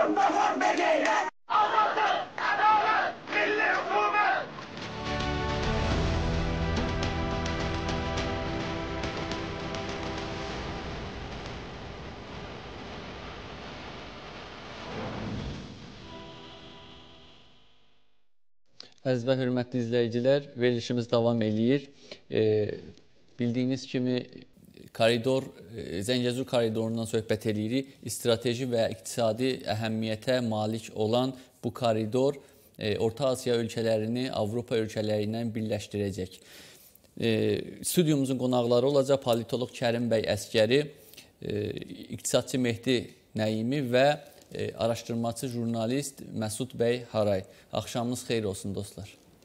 Mustafa Bey'le anlatın, adalet, milli hükümet. Əziz və hörmətli izləyicilər, verilişimiz davam eləyir. Bildiyiniz kimi Zəngəzur koridorundan söhbət eləyirik. Strateji və iqtisadi əhəmiyyətə malik olan bu koridor Orta Asiya ölkələrini Avropa ölkələri ilə birləşdirəcək. Studiyumuzun qonaqları olacaq politoloq Kərim bəy Əsgəri, iqtisadçı Mehdi Nəyimi və araşdırmacı jurnalist Məsud bəy Haray. Axşamınız xeyir olsun dostlar.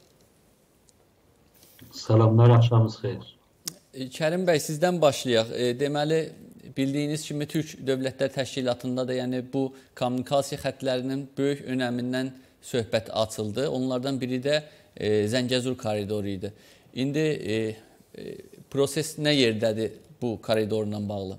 Salamlar, axşamınız xeyir. Kərim bəy, sizdən başlayaq. Deməli, bildiyiniz kimi Türk Dövlətlər Təşkilatında da bu kommunikasiya xətlərinin böyük önəmindən söhbət açıldı. Onlardan biri də Zəngəzur koridoru idi. İndi proses nə yerdədir bu koridorla bağlı?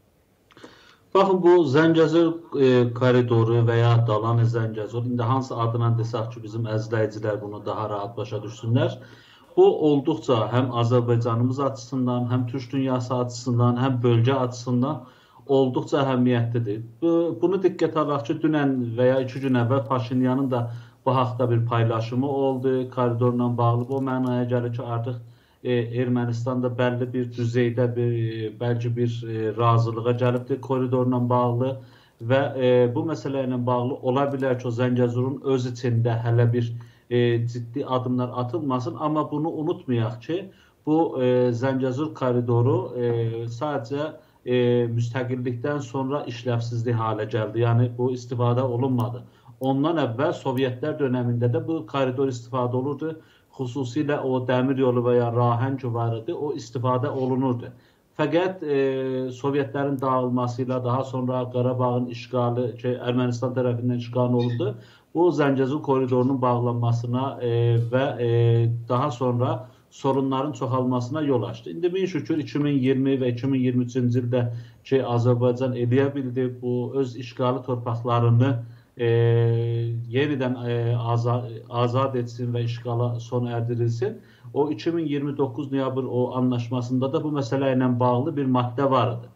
Baxın, bu Zəngəzur koridoru və ya Dalan Zəngəzur, indi hansı adına desək ki, bizim əzləyicilər bunu daha rahat başa düşsünlər. Bu, olduqca həm Azərbaycanımız açısından, həm Türk dünyası açısından, həm bölgə açısından olduqca əhəmiyyətlidir. Bunu diqqət alaq ki, dünən və ya 2 gün əvvəl Paşinyanın da bu haqda bir paylaşımı oldu, koridorla bağlı. Bu mənaya gəlir ki, artıq Ermənistanda bəlli bir düzeydə bəlkə bir razılığa gəlibdir koridorla bağlı və bu məsələ ilə bağlı ola bilər ki, o Zəngəzurun öz içində hələ bir ciddi adımlar atılmasın. Amma bunu unutmayaq ki, bu Zəngəzur koridoru sadəcə müstəqillikdən sonra işləvsizlik halə gəldi. Yəni bu istifadə olunmadı. Ondan əvvəl Sovyetlər dönəmində də bu koridor istifadə olurdu. Xüsusilə o dəmir yolu və ya rahəng var idi, o istifadə olunurdu. Fəqət Sovyetlərin dağılmasıyla daha sonra Qarabağın işğalı, Ermənistan tərəfindən işğal olundu. Bu Zəngəzur koridorunun bağlanmasına və daha sonra sorunların çoxalmasına yol açdı. İndi min şükür 2020 və 2023-cü ildə ki, Azərbaycan eləyə bildi, bu öz işğalı torpaqlarını yenidən azad etsin və işğala son erdirilsin. O 2029 noyabr o anlaşmasında da bu məsələ ilə bağlı bir maddə var idi.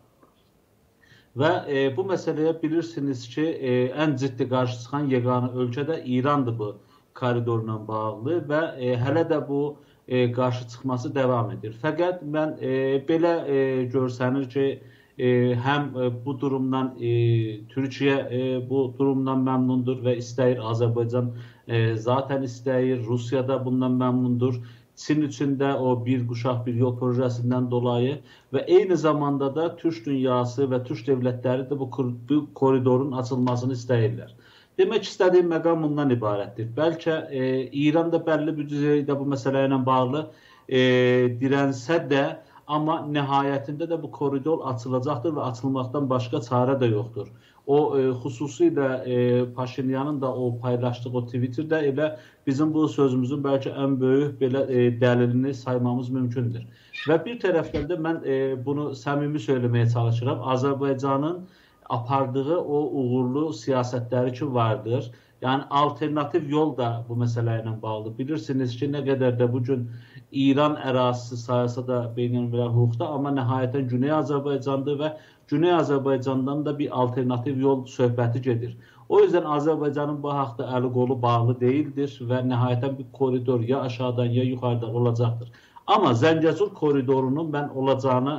Və bu məsələyə bilirsiniz ki, ən ciddi qarşı çıxan yeganə ölkə də İrandır bu koridorla bağlı və hələ də bu qarşı çıxması davam edir. Fəqət mən belə görsənir ki, həm bu durumdan Türkiyə bu durumdan məmnundur və istəyir, Azərbaycan zaten istəyir, Rusiya da bundan məmnundur. Çin üçün də o bir quşaq bir yol projesindən dolayı və eyni zamanda da Türk dünyası və Türk dövlətləri də bu koridorun açılmasını istəyirlər. Demək istədiyim məqam bundan ibarətdir. Bəlkə İran da bəlli bir düzeydə bu məsələ ilə bağlı dirənsə də, amma nəhayətində də bu koridor açılacaqdır və açılmaqdan başqa çarə də yoxdur. O, xüsusilə Paşinyanın da o paylaşdığı o Twitterdə elə bizim bu sözümüzün bəlkə ən böyük belə dəlilini saymamız mümkündür. Və bir tərəfdən də mən bunu səmimi söyləməyə çalışıram. Azərbaycanın apardığı o uğurlu siyasətləri ki vardır. Yəni alternativ yol da bu məsələ ilə bağlı. Bilirsiniz ki, nə qədər də bugün İran ərazisi sayılsa da beynəlmiləl hüquqda, amma nəhayətən Güney Azərbaycandır və Güney Azərbaycandan da bir alternativ yol söhbəti gedir. O yüzden Azərbaycanın bu haqda əli qolu bağlı deyildir və nəhayətən bir koridor ya aşağıdan ya yuxarıdan olacaqdır. Amma Zəngəzur koridorunun mən olacağını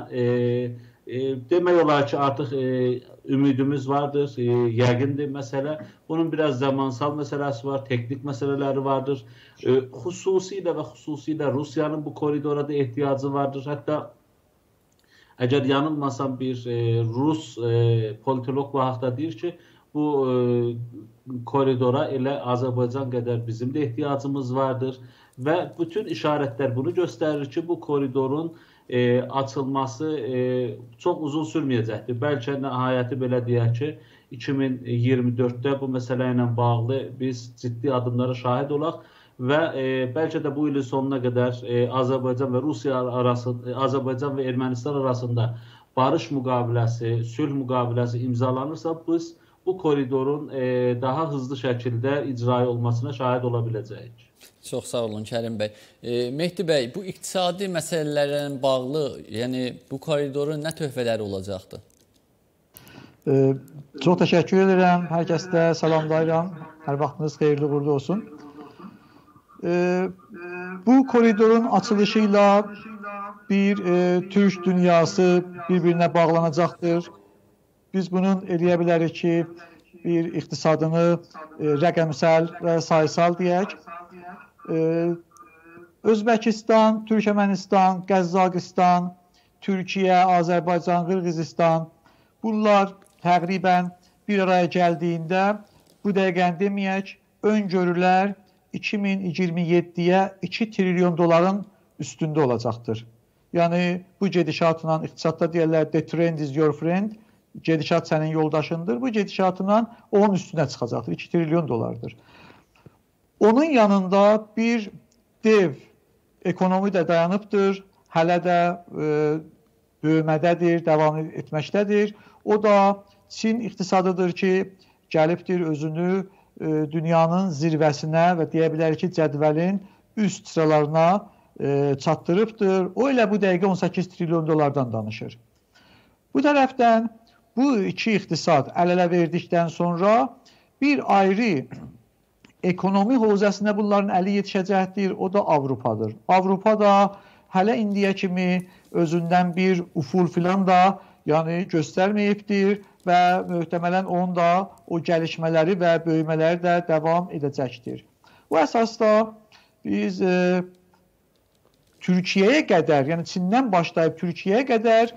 demək olar ki, artıq ümidimiz vardır, yəqindir məsələ. Bunun biraz zamansal məsələsi var, teknik məsələləri vardır. Xüsusilə Rusiyanın bu koridora da ehtiyacı vardır. Hətta əgər yanılmasam bir Rus politolog bu haqda deyir ki, bu koridora elə Azərbaycan qədər bizim də ehtiyacımız vardır. Və bütün işarətlər bunu göstərir ki, bu koridorun açılması çox uzun sürməyəcəkdir. Bəlkə nəhayəti belə deyək ki, 2024-də bu məsələ ilə bağlı biz ciddi adımlara şahid olaq və bəlkə də bu ilin sonuna qədər Azərbaycan və Rusiya arasında, Azərbaycan və Ermənistan arasında barış müqaviləsi, sülh müqaviləsi imzalanırsa, biz bu koridorun daha hızlı şəkildə icra olmasına şahid ola biləcəyik. Çox sağ olun Kərim bəy. Mehdi bəy, bu iqtisadi məsələlərlə bağlı, yəni bu koridorun nə töhfələri olacaqdır? Çox təşəkkür edirəm. Hər kəsdə salamlayıram. Hər vaxtınız xeyirli uğurlu olsun. Bu koridorun açılışıyla bir Türk dünyası bir-birinə bağlanacaqdır. Biz bunun eləyə bilərik ki, bir iqtisadını rəqəmsal və sayısal deyək. Özbəkistan, Türkmənistan, Qəzzaqistan, Türkiyə, Azərbaycan, Qırğızistan bunlar təqribən bir araya gəldiyində bu dəqiqən deməyək, öngörülər 2027-yə 2 trilyon doların üstündə olacaqdır. Yəni bu gedişatla iqtisadda deyirlər the trend is your friend, gedişat sənin yoldaşındır. Bu gedişatla onun üstünə çıxacaqdır. 2 trilyon dolardır. Onun yanında bir dev ekonomi də dayanıbdır. Hələ də böyümədədir, devam etməkdədir. O da Çin iqtisadıdır ki, gəlibdir özünü dünyanın zirvəsinə və deyə bilərik ki, cədvəlin üst sıralarına çatdırıbdır. O elə bu dəqiqə 18 trilyon dolardan danışır. Bu tərəfdən bu iki iqtisad əl-ələ verdikdən sonra bir ayrı ekonomi hövzəsinə bunların əli yetişəcəkdir. O da Avropadır. Avropa da hələ indiyə kimi özündən bir uful filan da göstərməyibdir və möhtəmələn onun da o gəlişmələri və böyümələri də davam edəcəkdir. Bu əsasda biz Türkiyəyə qədər, yəni Çindən başlayıb Türkiyəyə qədər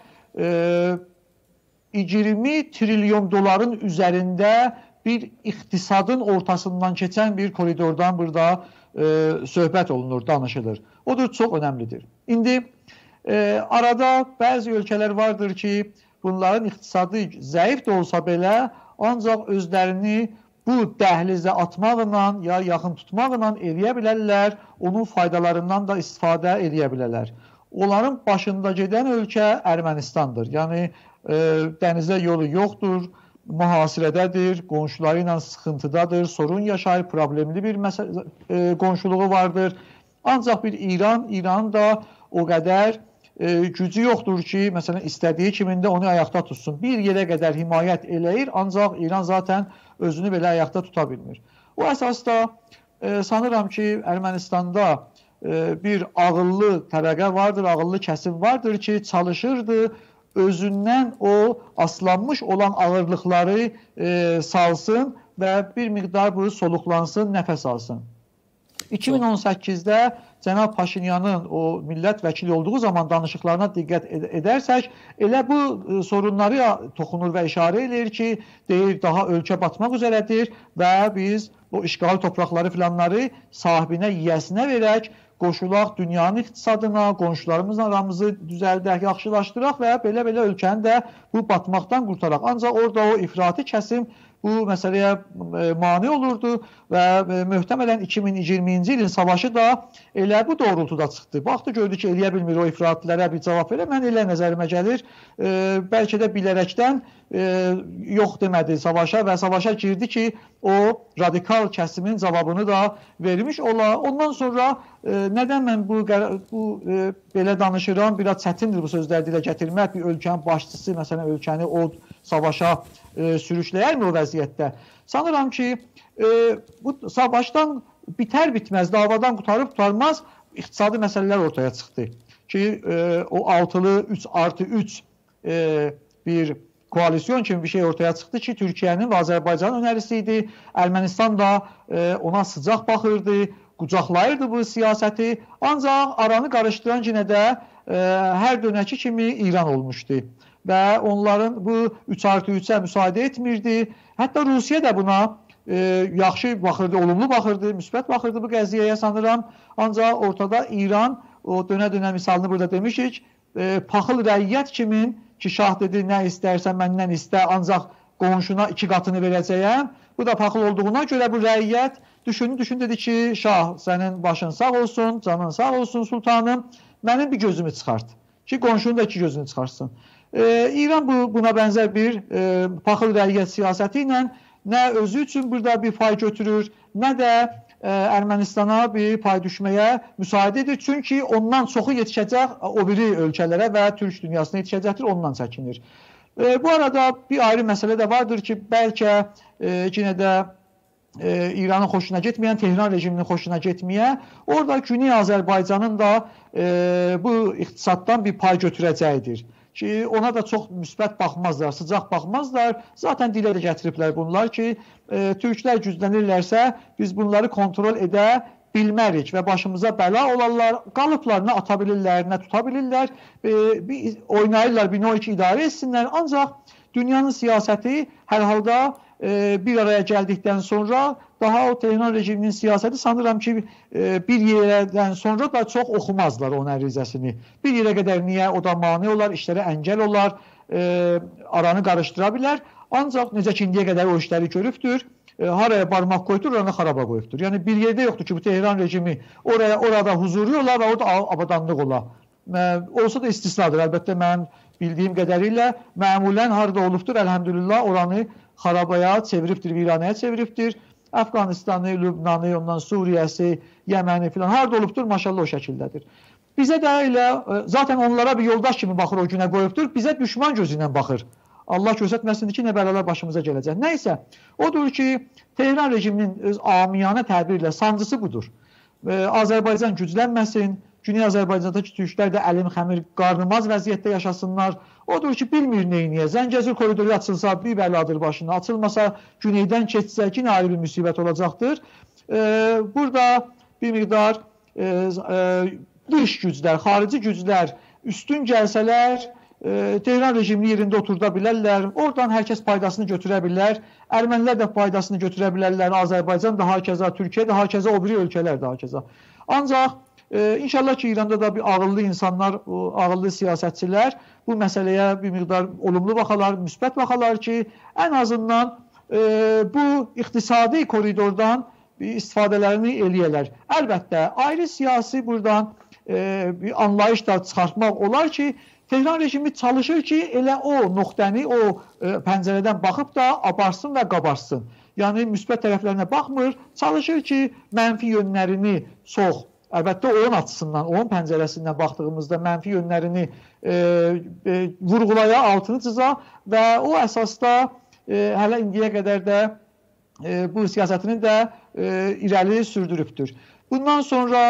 20 trilyon doların üzərində bir iqtisadın ortasından keçən bir koridordan burada söhbət olunur, danışılır. O da çox önəmlidir. İndi arada bəzi ölkələr vardır ki, bunların iqtisadı zəif də olsa belə, ancaq özlərini bu dəhlizə atmaqla ya yaxın tutmaqla eləyə bilərlər, onun faydalarından da istifadə eləyə bilərlər. Onların başında gedən ölkə Ermənistandır. Yəni dənizə yolu yoxdur, mühasirədədir, qonşuları ilə sıxıntıdadır, sorun yaşayır, problemli bir qonşuluğu vardır. Ancaq bir İran da o qədər gücü yoxdur ki, məsələn, istədiyi kimində onu ayaqda tutsun. Bir yerə qədər himayət eləyir, ancaq İran zaten özünü belə ayaqda tuta bilmir. O əsasda sanıram ki, Ermənistanda bir ağıllı təbəqə vardır, ağıllı kəsim vardır ki, çalışırdı, özündən o aslanmış olan ağırlıqları salsın və bir miqdar bu soluqlansın, nəfəs alsın. 2018-də Cənab Paşinyanın o millət vəkili olduğu zaman danışıqlarına diqqət edərsək, elə bu sorunları toxunur və işarə edir ki, deyir, daha ölkə batmaq üzrədir və biz o işğal torpaqları filanları sahibinə, yiyəsinə verək, qoşulaq dünyanın iqtisadına, qonşularımızla aramızı düzəldək, yaxşılaşdıraq və belə-belə ölkəni də bu batmaqdan qurtaraq. Ancaq orada o ifrati kəsim bu məsələyə mane olurdu və möhtəmələn 2020-ci ilin savaşı da elə bu doğrultuda çıxdı. Baxdı, gördü ki, eləyə bilmir o ifratilərə bir cavab verə. Mən elə nəzərimə gəlir, bəlkə də bilərəkdən yox demədi savaşa və savaşa girdi ki, o radikal kəsimin cavabını da vermiş ola. Ondan sonra nədən mən bu belə danışıram, biraz çətindir bu sözləri dilə gətirmək. Bir ölkənin başçısı, məsələn, ölkəni o savaşa sürükləyərmi o vəziyyətdə? Sanıram ki, bu savaşdan bitər-bitməz, davadan qutarıb-qutarmaz iqtisadi məsələlər ortaya çıxdı. Ki, o altılı 3+3 bir koalisyon kimi bir şey ortaya çıxdı ki, Türkiyənin və Azərbaycanın önərisi idi. Ermənistan da ona sıcaq baxırdı, qucaqlayırdı bu siyasəti. Ancaq aranı qarışdıran yenə də hər dönəki kimi İran olmuşdu. Və onların bu 3+3-ə müsaade etmirdi. Hətta Rusiya da buna yaxşı baxırdı, olumlu baxırdı, müsbət baxırdı bu qəziyyəyə sanıram. Ancaq ortada İran, o dönə-dönə misalını burada demişik, paxıl rəiyyət kimin ki, şah dedi, nə istərsən məndən istə, ancaq qonşuna 2 qatını verəcəyəm. Bu da paxıl olduğuna görə bu rəiyyət düşün dedi ki, şah sənin başın sağ olsun, canın sağ olsun sultanım, mənim bir gözümü çıxart ki, qonşunun da 2 gözünü çıxarsın. İran buna bənzər bir paxıl rəiyyət siyasəti ilə nə özü üçün burada bir pay götürür, nə də Ermənistana bir pay düşməyə müsaade edir. Çünki ondan çoxu yetişəcək o biri ölkələrə və Türk dünyasına yetişəcəkdir, ondan çəkinir. Bu arada bir ayrı məsələ də vardır ki, bəlkə yenə də İranın xoşuna getməyən, Tehran rejiminin xoşuna getməyən, orada Güney Azərbaycanın da bu iqtisaddan bir pay götürəcəyidir. Ki ona da çox müsbət baxmazlar, sıcaq baxmazlar. Zaten dilə də gətiriblər bunlar ki, türklər güclənirlərsə biz bunları kontrol edə bilmərik və başımıza bəla olarlar, qalıblar, nə ata bilirlər, nə tuta bilirlər, oynayırlar, bir ki idarə etsinlər. Ancaq dünyanın siyasəti hər halda bir araya gəldikdən sonra daha o Tehran rejiminin siyasəti sanıram ki bir yerdən sonra da çox oxumazlar onun ərizəsini. Bir yerə qədər niyə o da mane olar, işlərə əngəl olar, aranı qarışdıra bilər. Ancaq necə ki indiyə qədər o işləri görübdür, haraya barmaq qoydur, oranı xaraba qoyubdur. Yəni bir yerdə yoxdur ki bu Tehran rejimi orada huzuri olar və orada abadanlıq olar. Olsa da istisnadır. Əlbəttə mən bildiyim qədərilə məmulən harada olubdur, əlhəmdülillah oranı xarabaya çeviribdir, viranəyə çeviribdir. Əfqanistanı, Lübnanı, ondan Suriyəsi, Yəməni filan harada olubdur, maşallah o şəkildədir. Bizə də elə, zaten onlara bir yoldaş kimi baxır o günə qoyubdur, bizə düşman gözü ilə baxır. Allah göstərməsin ki, nə bəlalar başımıza gələcək. Nəysə, odur ki, Tehran rejiminin öz amiyanə təbirlə sancısı budur. Azərbaycan güclənməsin, Güney Azərbaycandakı türklər də əlim xəmir qarnımaz vəziyyətdə yaşasınlar. Odur ki, bilmir neyniyə. Zəngəzur koridoru açılsa bir bəladır başına, açılmasa güneydən keçsə yine ayrı bir müsibət olacaqdır. Burada bir miqdar dış güclər, xarici güclər üstün gəlsələr, Tehran rejimini yerində oturda bilərlər, oradan hər kəs faydasını götürə bilər, Ermənilər də faydasını götürə bilərlər, Azərbaycan daha keza, Türkiyə daha keza, o biri ölkələr daha keza. Ancaq İnşallah ki İranda da bir ağıllı insanlar, ağıllı siyasətçilər bu məsələyə bir miqdar olumlu baxalar, müsbət baxalar ki, ən azından bu iqtisadi koridordan istifadələrini eləyələr. Əlbəttə, ayrı siyasi buradan bir anlayış da çıxartmaq olar ki, Tehran rejimi çalışır ki, elə o nöqtəni, o pəncərədən baxıb da abarsın və qabarsın. Yəni, müsbət tərəflərinə baxmır, çalışır ki, mənfi yönlərini çox, əlbəttə onun açısından, onun pəncərəsindən baxdığımızda mənfi yönlərini vurğulaya, altını çıza və o əsasda hələ indiyə qədər də bu siyasətini də irəli sürdürübdür. Bundan sonra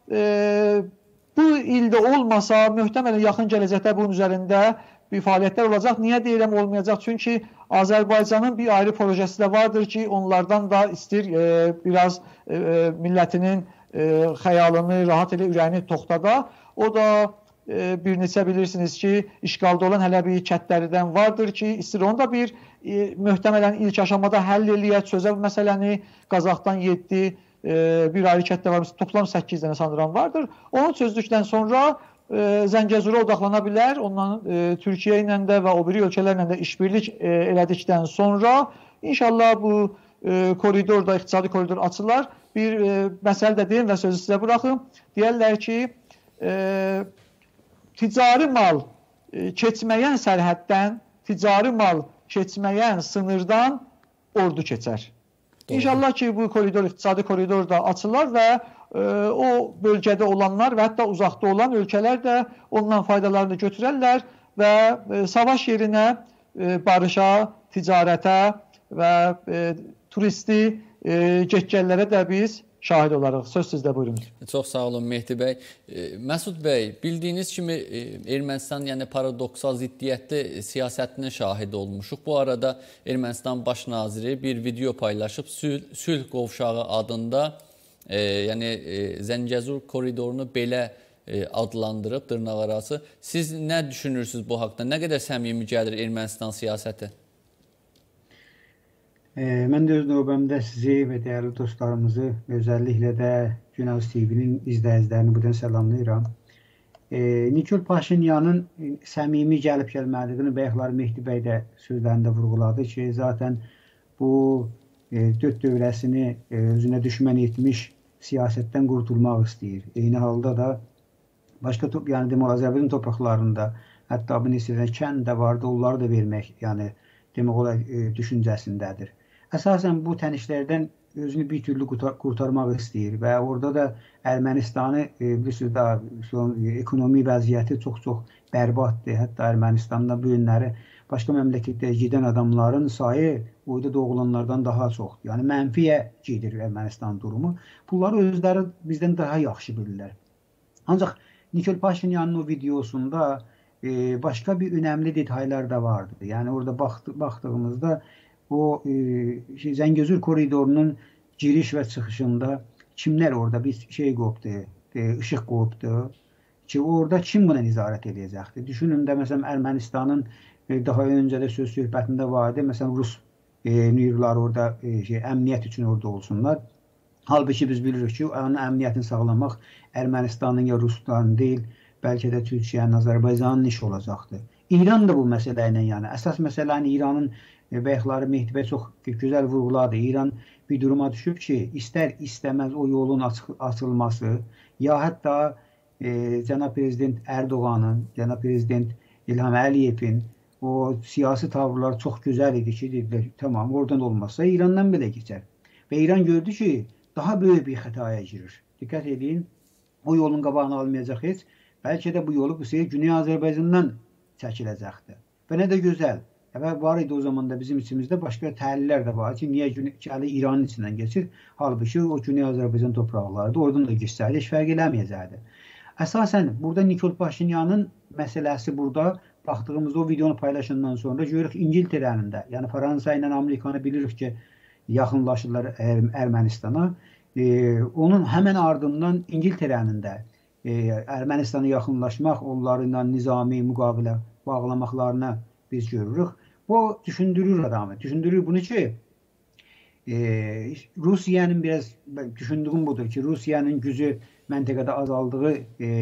bu ildə olmasa, möhtəmələn yaxın gələcəkdə bunun üzərində bir fəaliyyətlər olacaq. Niyə deyirəm olmayacaq? Çünki Azərbaycanın bir ayrı projesi də vardır ki, onlardan da istir biraz millətinin xəyalını, rahat elə ürəyini toxtada. O da bir neçə bilirsiniz ki, işğalda olan hələ bir kətləridən vardır ki, istir onu da bir möhtəmələn ilk aşamada həll eləyək, çözə bu məsələni. Qazaxdan 7, bir ayrı kətlə var, toplam 8 dənə sanıram vardır. Onu çözdükdən sonra Zəngəzura odaqlana bilər. Ondan Türkiyə ilə də və o biri ölkələrlə də işbirlik elədikdən sonra inşallah bu koridorda, iqtisadi koridor açılar. Bir məsələ də deyim və sözü sizə buraxım. Deyərlər ki, ticari mal keçməyən sərhəddən, ticari mal keçməyən sınırdan ordu keçər. İnşallah ki, bu koridor, iqtisadi koridor da açılar və o bölgədə olanlar və hətta uzaqda olan ölkələr də ondan faydalarını götürərlər və savaş yerinə barışa, ticarətə və turisti get-gəllərə də biz şahid olarıq. Söz sizdə, buyurun. Çox sağ olun Mehdi bəy. Məsud bəy, bildiyiniz kimi Ermənistan yəni paradoksal ziddiyyətli siyasətinin şahidi olmuşuq. Bu arada Ermənistan baş naziri bir video paylaşıb sülh qovşağı adında yəni Zəngəzur koridorunu belə adlandırıb dırnaqarası. Siz nə düşünürsünüz bu haqda? Nə qədər səmimi gəlir Ermənistan siyasəti? Mən də öz növbəmdə sizi və dəyərli dostlarımızı, özəlliklə də Günəş TV-nin izləyicilərini buradan salamlayıram. Nikol Paşinyanın səmimi gəlib gəlməliyini bayaqlar Mehdi bəy də sözlərində vurğuladı ki, zaten bu dörd dövrəsini özünə düşmən etmiş siyasətdən qurtulmaq istəyir. Eyni halda da başqa yəni Azərbaycan torpaqlarında hətta bu neçədən kənd də vardı, onları da vermək, yəni demək olar düşüncəsindədir. Əsasən bu tənişlərdən özünü bir türlü qurtarmaq istəyir və orada da Ermənistanı bilirsiniz da ekonomi vəziyyəti çox-çox bərbaddır. Hətta Ermənistanda bu günləri başqa məmləkətlərə gedən adamların sayı orada doğulanlardan daha çoxdur. Yəni mənfiyə gedir Ermənistan durumu. Bunları özləri bizdən daha yaxşı bilirlər. Ancaq Nikol Paşinyanın o videosunda başqa bir önəmli detaylar da vardı. Yəni orada baxdığımızda o Zəngəzur koridorunun giriş və çıxışında kimlər orada bir şey qopdu, ışıq qopdu ki, orada kim buna nəzarət edəcəkdir? Düşünün də, məsələn, Ermənistanın daha öncə də söz söhbətində vardı, məsələn, Rus nüvələr orada əmniyyət üçün orada olsunlar. Halbuki biz bilirik ki, onun əmniyyətini sağlamaq Ermənistanın ya Rusların deyil, bəlkə də Türkiyənin, Azərbaycanın işi olacaqdır. İran da bu məsələ ilə, yəni əsas məsələni İranın bəyəxləri Mehdi bəy çox gözəl vurğuladı. İran bir duruma düşüb ki, istər-istəməz o yolun açılması, ya hətta cənab prezident Erdoğanın, cənab prezident İlham Əliyevin o siyasi tavırları çox gözəl idi ki, dedilər, tamam, oradan olmazsa İrandan belə keçər. Və İran gördü ki, daha böyük bir xətaya girir. Diqqət edin, o yolun qabağını almayacaq heç, bəlkə də bu yolu bu sefer Güney Azərbaycandan çəkiləcəkdir. Və nə də gözəl. Var idi o zaman da bizim içimizdə başqa təhlillər də var ki, niyə İranın içindən geçir? Halbuki o Güney Azərbaycan torpaqlarıdır, oradan da geçsəydi, heç fərq eləməyəcəkdi. Əsasən, burada Nikol Paşinyanın məsələsi burada, baxdığımızda o videonu paylaşandan sonra görürük İngiltərənin də, yəni Fransa ilə Amerikanı bilirik ki, yaxınlaşırlar Ermənistana. Onun həmən ardından İngiltərənin də Ermənistana yaxınlaşmaq, onlarla nizami müqavilə bağlamaqlarına biz görürük. Bu düşündürür adamı. Düşündürür bunu ki, Rusiyanın biraz düşündüğüm budur ki, Rusiyanın gücü məntəqədə azaldığı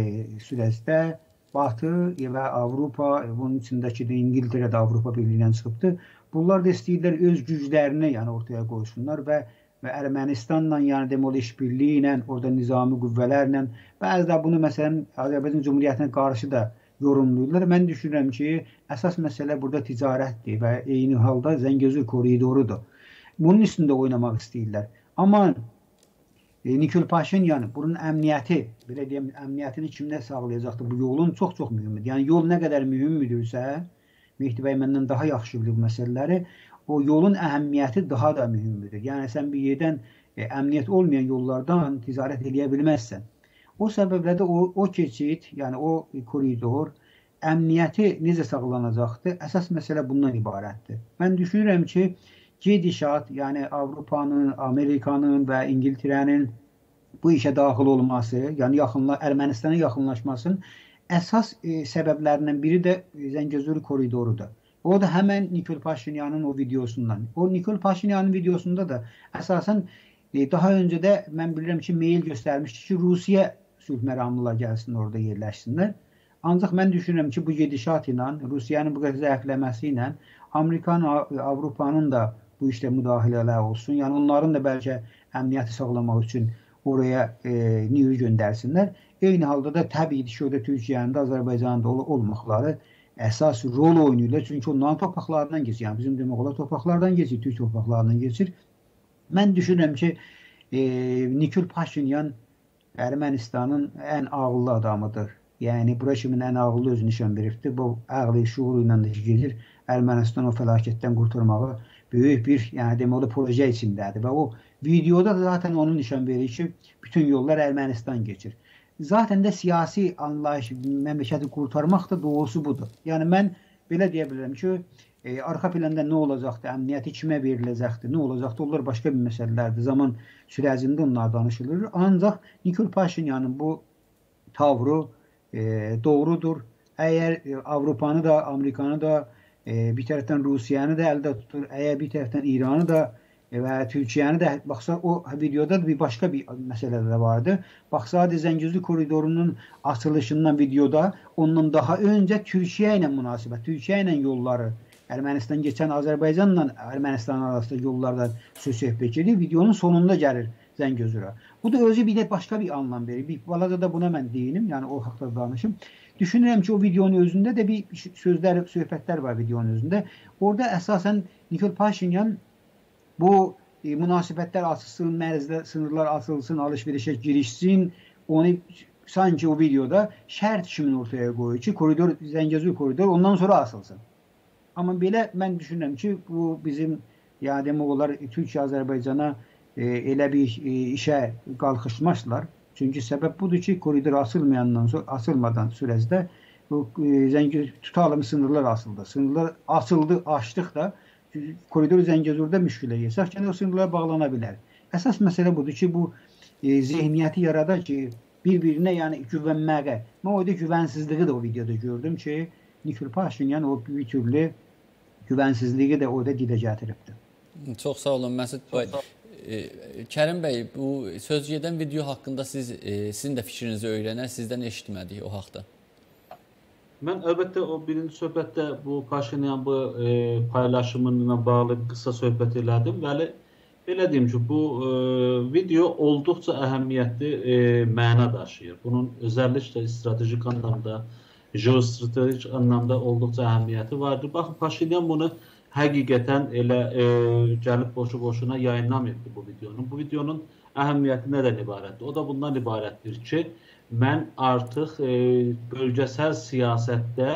sürədə Batı və Avropa, bunun içindəki də İngiltərə də Avropa Birliyindən çıxıbdır. Bunlar da istəyirlər öz güclərini yəni ortaya qoysunlar və Ermənistanla, yəni deməli işbirliyi ilə, orada nizami qüvvələrlə, bəzi də bunu məsələn Azərbaycan Cumhuriyyətinə qarşı da yorumlayırlar. Mən düşünürəm ki, əsas məsələ burada ticarətdir və eyni halda Zəngəzur koridorudur. Bunun üstündə oynamaq istəyirlər. Amma Nikol Paşinyan bunun əmniyyəti, belə deyəm, əmniyyətini kimdə sağlayacaqdır? Bu yolun çox-çox mühümdür. Yəni yol nə qədər mühümmüdürsə, Mehdi bəy məndən daha yaxşı bilir bu məsələləri, o yolun əhəmiyyəti daha da mühümdür. Yəni sən bir yerdən əmniyyət olmayan yollardan ticarət edə bilməzsən. O səbəblə də o keçid, yəni o koridor, əmniyyəti necə sağlanacaqdır? Əsas məsələ bundan ibarətdir. Mən düşünürəm ki, gedişat, yəni Avropanın, Amerikanın və İngiltərənin bu işə daxil olması, yəni Ermənistana yaxınlaşmasının əsas səbəblərindən biri də Zəngəzur koridorudur. O da həmən Nikol Paşinyanın o videosundan. O Nikol Paşinyanın videosunda da əsasən daha öncə də mən bilirəm ki, meyil göstərmişdi ki, Rusiya sülh məramlılar gəlsin, orada yerləşsinlər. Ancaq mən düşünürəm ki, bu gedişat ilə, Rusiyanın bu qədər zəifləməsi ilə, Amerikanın, Avropanın da bu işlə müdaxilələr olsun. Yəni onların da bəlkə əmniyyəti sağlamaq üçün oraya nüvə göndərsinlər. Eyni halda da təbii ki, orada Türkiyənin də, Azərbaycanın da olmaqları əsas rol oynayırlar. Çünki onların torpaqlarından geçir. Yəni bizim demək olar torpaqlardan geçir, Türk torpaqlarından geçir. Mən düşünürəm ki, Nikol Paşinyan Ermənistanın ən ağıllı adamıdır. Yəni bura kimin ən ağıllı özü nişan veribdir. Bu ağlı şuuru ilə də gedir. Ermənistan o fəlakətdən qurtarmağı böyük bir, yəni deməli proje içindədir və o videoda da zaten onun nişan verir ki, bütün yollar Ermənistan geçir. Zaten də siyasi anlayış, məmləkəti qurtarmaq da doğrusu budur. Yəni mən belə deyə bilərəm ki, arxa planda nə olacaqdır, əmniyyəti kimə veriləcəkdir, nə olacaqdır, onlar başqa bir məsələlərdir. Zaman sürəcində onlar danışılır. Ancaq Nikol Paşinyanın bu tavrı doğrudur. Əgər Avropanı da, Amerikanı da, bir tərəfdən Rusiyanı da əldə tutur, əgər bir tərəfdən İranı da və Türkiyəni də, baxsa o videoda da bir başqa bir məsələ də vardı. Baxsa Zəngəzur koridorunun açılışından videoda ondan daha öncə Türkiyə ilə münasibət, Türkiyə ilə yolları, Ermənistan geçən Azərbaycanla Ermənistan arasında yollardan söz-söhbət gedir. Videonun sonunda gəlir Zəngəzura. Bu da özü bir də başqa bir anlam verir. Bir balada da buna mən deyinim, yəni o haqda danışım. Düşünürəm ki, o videonun özündə də bir sözlər, söhbətlər var videonun özündə. Orada əsasən Nikol Paşinyan bu münasibətlər açılsın, mərzlər, sınırlar açılsın, alış-verişə girişsin, onu sanki o videoda şərt kimi ortaya qoyur ki, koridor, Zəngəzur koridoru ondan sonra açılsın. Amma belə mən düşünürəm ki, bu bizim yəni demək olar Türkiyə Azərbaycana elə bir işə qalxışmışlar. Çünki səbəb budur ki, koridor açılmadan sürəcdə Zəngəzur tutalım sınırlar açıldı. Sınırlar açıldı, açdıq da koridor Zəngəzurda müşkülə yesək, yəni o sınırlar bağlana bilər. Əsas məsələ budur ki, bu zehniyyəti yaradar ki, bir-birinə yəni güvənməyə. Mən orada güvənsizliyi də o videoda gördüm ki, Nikol Paşinyan o bir türlü güvənsizliyi də orada dilə gətiribdir. Çox sağ olun Məsud bəy. Kərim bəy, bu söz gedən video haqqında sizin də fikrinizi öyrənər, sizdən eşitmədik o haqda. Mən əlbəttə o birinci söhbətdə bu Paşinyan bu paylaşımına bağlı qısa söhbət elədim. Bəli, belə deyim ki, bu video olduqca əhəmiyyətli məna daşıyır. Bunun özəlliklə stratejik anlamda, jeostratejik anlamda olduqca əhəmiyyəti vardır. Baxın, Paşinyan bunu həqiqətən elə gəlib boşu-boşuna yayınlamayıbdır bu videonun. Bu videonun əhəmiyyəti nədən ibarətdir? O da bundan ibarətdir ki, mən artıq bölgəsəl siyasətdə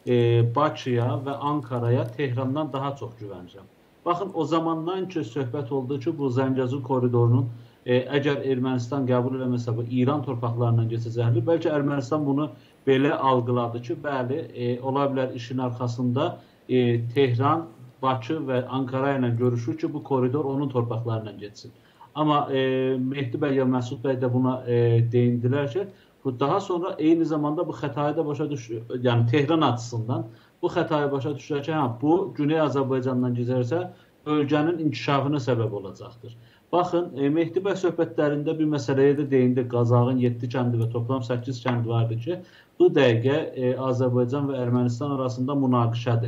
Bakıya və Ankaraya Tehrandan daha çox güvənirəm. Baxın, o zamandan ki, söhbət oldu ki, bu Zəngəzur koridorunun əgər Ermənistan qəbul eləməsə, bu İran torpaqlarından keçəcəkdir. Bəlkə Ermənistan bunu belə algıladı ki, bəli, ola bilər işin arxasında Tehran, Bakı və Ankara ilə görüşür ki, bu koridor onun torpaqlarından geçsin. Amma Mehdi bəy ya Məsud bəy də buna deyindilər ki, daha sonra eyni zamanda bu xətayı da başa düşür, yəni Tehran açısından bu xətayı başa düşür ki, bu Güney Azərbaycandan keçərsə bölgənin inkişafına səbəb olacaqdır. Baxın, Mehdi bəy söhbətlərində bir məsələyə də deyindi. Qazağın 7 kəndi və toplam 8 kənd vardı ki, bu dəqiqə Azərbaycan və Ermənistan arasında münaqişədir.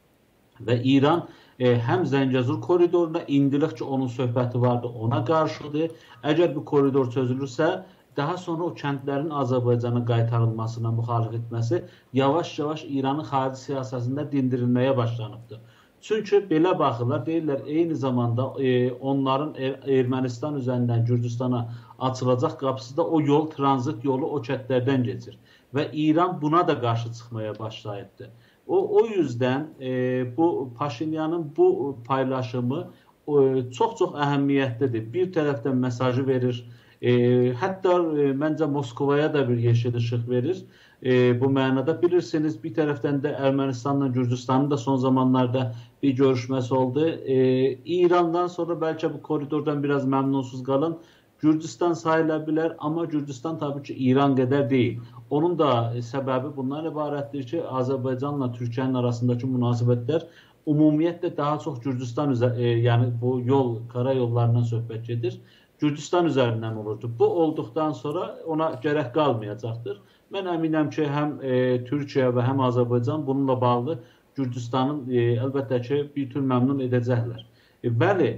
Və İran həm Zəngəzur koridoruna indilik ki, onun söhbəti vardı, ona qarşıdır. Əgər bu koridor çözülürsə, daha sonra o kəndlərin Azərbaycana qaytarılmasına müxalif etməsi yavaş-yavaş İranın xarici siyasətində dindirilməyə başlanıbdır. Çünki belə baxırlar, deyirlər, eyni zamanda onların Ermənistan üzərindən Gürcüstana açılacaq qapısı da o yol, tranzit yolu o kəndlərdən keçir. Və İran buna da qarşı çıxmaya başlayıbdır. O yüzden bu Paşinyanın bu paylaşımı çox-çox əhəmiyyətlidir. Bir tərəfdən mesajı verir, hətta məncə Moskovaya da bir yeşil ışıq verir. Bu mənada bilirsiniz, bir tərəfdən də Ermənistanla Gürcüstanın da son zamanlarda bir görüşməsi oldu. İrandan sonra bəlkə bu koridordan biraz məmnunsuz qalın. Gürcüstan sayıla bilər, amma Gürcüstan tabii ki İran qədər deyil. Onun da səbəbi bundan ibarətdir ki, Azərbaycanla Türkiyənin arasındakı münasibətlər ümumiyyətlə daha çox Gürcüstan yəni bu yol, qarayollarından söhbət gedir. Gürcüstan üzərindən olurdu. Bu olduqdan sonra ona gərək qalmayacaqdır. Mən əminəm ki, həm Türkiyə və həm Azərbaycan bununla bağlı Gürcüstanın əlbəttə ki bir tür məmnun edəcəklər. Bəli,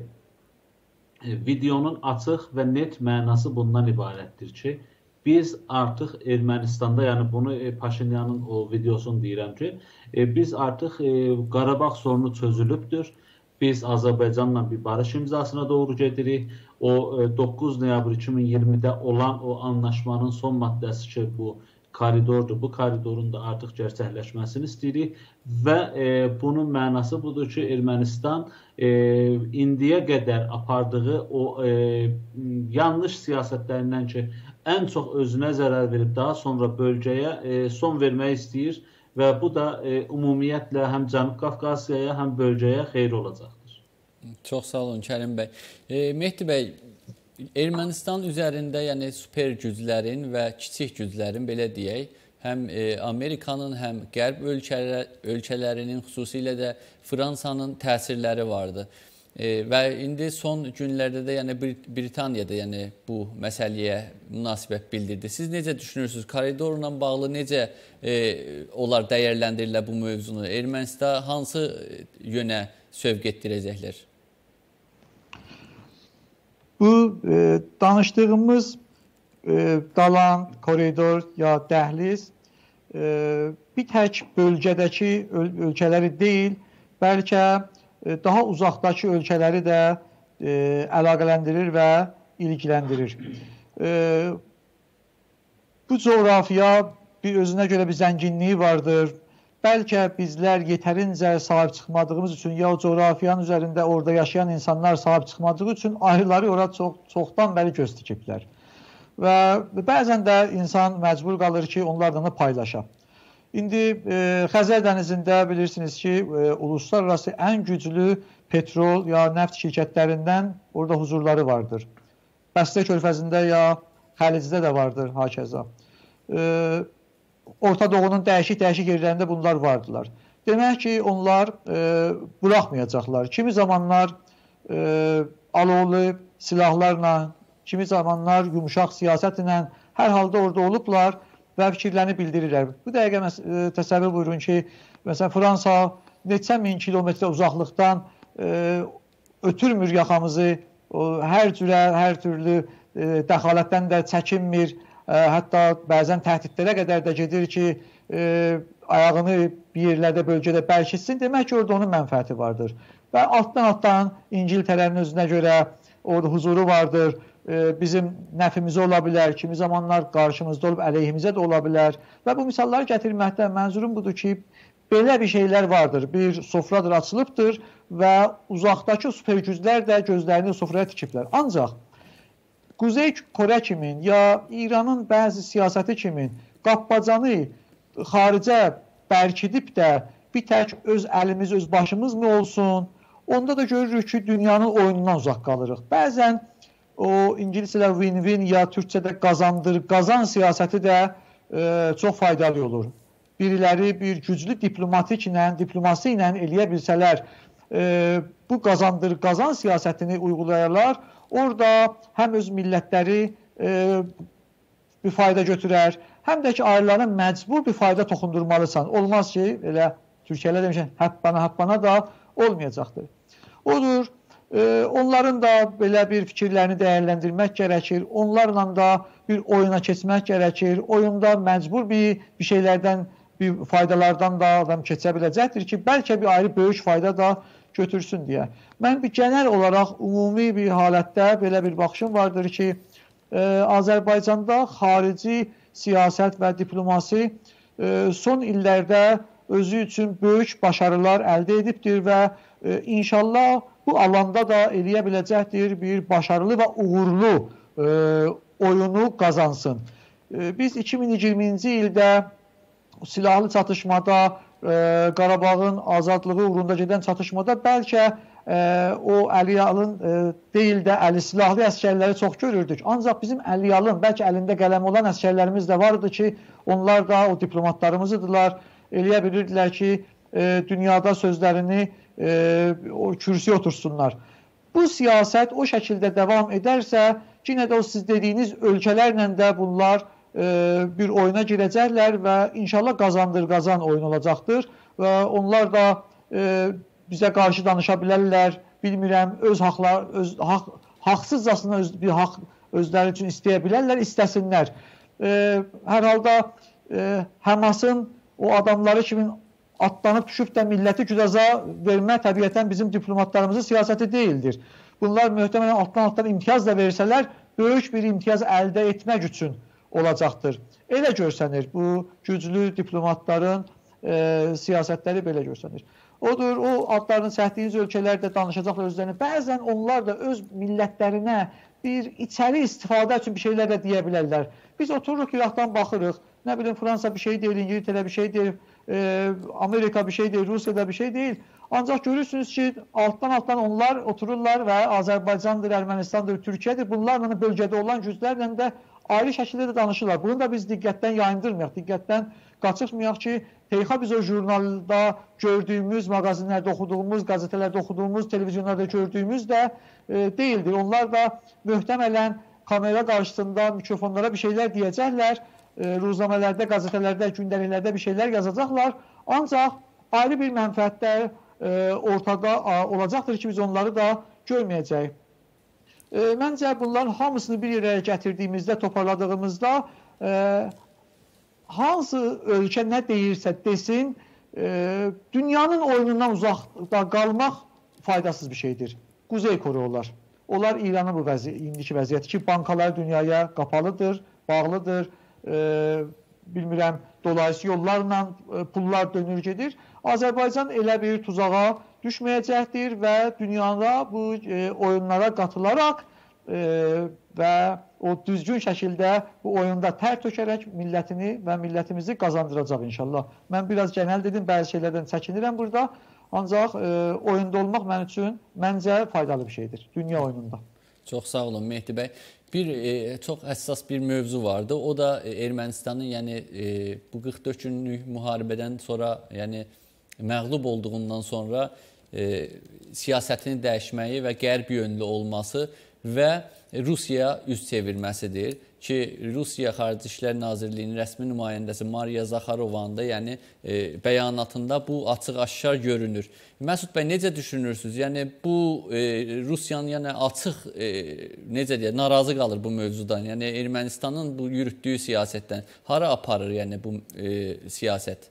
videonun açıq və net mənası bundan ibarətdir ki, biz artıq Ermənistanda, yəni bunu Paşinyanın o videosunu deyirəm ki, biz artıq Qarabağ sorunu çözülübdür. Biz Azərbaycanla bir barış imzasına doğru gedirik. O 9 noyabr 2020-də olan o anlaşmanın son maddəsi ki, bu koridordur. Bu koridorun da artıq gerçəkləşməsini istəyirik və bunun mənası budur ki, Ermənistan indiyə qədər apardığı o yanlış siyasətlərindən ki, ən çox özünə zərər verib, daha sonra bölgəyə son vermək istəyir və bu da ümumiyyətlə həm Cənub Qafqasiyaya, həm bölgəyə xeyri olacaqdır. Çox sağ olun Kərim bəy. Mehdi bəy, Ermənistan üzərində, yəni super güclərin və kiçik güclərin, belə deyək, həm Amerikanın, həm qərb ölkələrinin, xüsusilə də Fransanın təsirləri vardı. Və indi son günlərdə də yəni Britaniyada yəni bu məsələyə münasibət bildirdi. Siz necə düşünürsünüz? Koridorla bağlı necə onlar dəyərləndirirlər bu mövzunu? Ermənistan hansı yönə sövq etdirəcəklər? Bu danışdığımız dalan, koridor ya dəhliz bir tək bölgədəki ölkələri deyil, bəlkə daha uzaqdakı ölkələri də əlaqələndirir və ilgiləndirir. Bu coğrafya bir özünə görə bir zənginliyi vardır. Bəlkə bizlər yetərincə sahib çıxmadığımız üçün ya o coğrafiyanın üzərində orada yaşayan insanlar sahib çıxmadığı üçün ayrıları ora çoxdan bəri göz tikiblər. Və bəzən də insan məcbur qalır ki, onlarla da paylaşa. İndi Xəzər dənizində bilirsiniz ki, uluslararası ən güclü petrol ya neft şirkətlərindən orada huzurları vardır. Bəstə körfəzində ya Xəlicdə də vardır hakeza. Orta Doğunun dəyişik yerlərində bunlar vardılar. Demək ki, onlar buraxmayacaqlar. Kimi zamanlar alovlu silahlarla, kimi zamanlar yumuşaq siyasətlə hər halda orada olublar və fikirlərini bildirirlər. Bu dəqiqə təsəvvür buyurun ki, məsələn, Fransa neçə min kilometrə uzaqlıqdan ötürmür yaxamızı, hər türlü dəxalətdən də çəkinmir, hətta bəzən təhdidlərə qədər də gedir ki, ayağını bir yerlərdə, bölgədə bərkitsin, demək ki, orada onun mənfəəti vardır. Və altdan İngiltərənin özünə görə orada huzuru vardır, bizim nəfimizə ola bilər, kimi zamanlar qarşımızda olub əleyhimizə də ola bilər. Və bu misalları gətirməkdə mənzurum budur ki, belə bir şeylər vardır, bir sofradır, açılıbdır və uzaqdakı süpergüclər də gözlərini sofraya tikiblər. Ancaq Quzey Kore kimin ya İranın bəzi siyasəti kimin qapbacanı xaricə bərkidib də bir tək öz əlimiz, öz başımız mı olsun? Onda da görürük ki, dünyanın oyunundan uzaq qalırıq. Bəzən o İngiliscədə win-win ya türkçədə qazan siyasəti də çox faydalı olur. Biriləri bir güclü diplomasi ilə eləyə bilsələr, bu qazan siyasətini uygulayarlar, orada həm öz millətləri bir fayda götürər, həm də ki, ayrılarına məcbur bir fayda toxundurmalısan. Olmaz ki, elə Türkiyələr demişən, həbbana da olmayacaqdır. Odur, onların da belə bir fikirlərini dəyərləndirmək gərəkir, onlarla da bir oyuna keçmək gərəkir, oyunda məcbur bir şeylərdən, bir faydalardan da adam keçə biləcəkdir ki, bəlkə bir ayrı böyük fayda da götürsün deyə. Mən bir genel olaraq ümumi bir halətdə belə bir baxışım vardır ki, Azərbaycanda xarici siyasət və diplomasi son illərdə özü üçün böyük başarılar əldə edibdir və inşallah bu alanda da eləyə biləcəkdir bir başarılı və uğurlu oyunu qazansın. Biz 2020-ci ildə silahlı çatışmada, Qarabağın azadlığı uğrunda gedən çatışmada bəlkə o Əliyalın deyil də əli silahlı əskərləri çox görürdük. Ancaq bizim Əliyalın, bəlkə əlində qələm olan əskərlərimiz də vardı ki, onlar da o diplomatlarımızdılar, eləyə bilirdilər ki, dünyada sözlərini o kürsüyə otursunlar. Bu siyasət o şəkildə davam edərsə, yenə də o siz dediyiniz ölkələrlə də bunlar bir oyuna girəcəklər və inşallah qazan oyun olacaqdır və onlar da bizə qarşı danışa bilərlər, bilmirəm, öz haqsızcasına bir haqq özləri üçün istəyə bilərlər, istəsinlər. Hər halda Həmasın o adamları kimin atlanıb düşüb də milləti güdaza vermə təbiətən bizim diplomatlarımızın siyasəti deyildir. Bunlar möhtəmələn altdan imtiyaz da versələr, böyük bir imtiyaz əldə etmək üçün olacaqdır. Elə görsənir, bu güclü diplomatların siyasətləri belə görsənir. Odur, o adlarını çəkdiyiniz ölkələrdə danışacaqlar özlərini. Bəzən onlar da öz millətlərinə bir içəri istifadə üçün bir şeylər də deyə bilərlər. Biz otururuq, İraqdan baxırıq. Nə bilim, Fransa bir şey deyil, İngiltərə bir şey deyil, Amerika bir şey deyil, Rusiyada bir şey deyil. Ancaq görürsünüz ki, altdan onlar otururlar və Azərbaycandır, Ermənistandır, Türkiyədir. Bunlarla bölgədə olan güclərlə də ayrı şəkildə də danışırlar. Bunu da biz diqqətdən yayındırmayaq, diqqətdən qaçırmayaq ki, teyxa biz o jurnalda gördüyümüz, mağazinlərdə oxuduğumuz, qəzetələrdə oxuduğumuz, televizyonlarda gördüyümüz də deyildir. Onlar da möhtəmələn kamera qarşısında, mikrofonlara bir şeylər deyəcəklər, ruznamələrdə, qəzetələrdə, gündəliklərdə bir şeylər yazacaqlar. Ancaq ayrı bir mənfəətlər ortada olacaqdır ki, biz onları da görməyəcəyik. Məncə bunların hamısını bir yerə gətirdiyimizdə, toparladığımızda hansı ölkə nə deyirsə desin, dünyanın oyunundan uzaqda qalmaq faydasız bir şeydir. Quzey Koreyalılar. Onlar İranın bu indiki vəziyyəti ki, bankalar dünyaya qapalıdır, bağlıdır, bilmirəm, dolayısı yollarla pullar dönür gedir. Azərbaycan elə bir tuzağa düşməyəcəkdir və dünyada bu oyunlara qatılaraq və o düzgün şəkildə bu oyunda tər tökərək millətini və millətimizi qazandıracaq inşallah. Mən biraz genel dedim, bəzi şeylərdən çəkinirəm burada. Ancaq oyunda olmaq mən üçün məncə faydalı bir şeydir dünya oyununda. Çox sağ olun Mehdi bəy. Bir çox həssas bir mövzu vardı. O da Ermənistanın, yəni bu 44 günlük müharibədən sonra, yəni məğlub olduğundan sonra siyasətini dəyişməyi və qərb yönlü olması və Rusiyaya üz çevirməsidir ki, Rusiya Xarici İşlər Nazirliyinin rəsmi nümayəndəsi Mariya Zaxarovanın da yəni bəyanatında bu açıq-aşkar görünür. Məsud bəy, necə düşünürsünüz? Yəni bu Rusiyanın yəni açıq necə deyək, narazı qalır bu mövzudan. Yəni Ermənistanın bu yürütdüyü siyasətdən hara aparır yəni bu siyasət?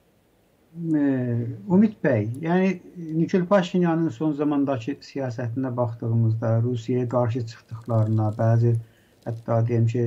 Ümid bəy, yəni Nikol Paşinyanın son zamandakı siyasətinə baxdığımızda Rusiyaya qarşı çıxdıqlarına, bəzi hətta deyim ki,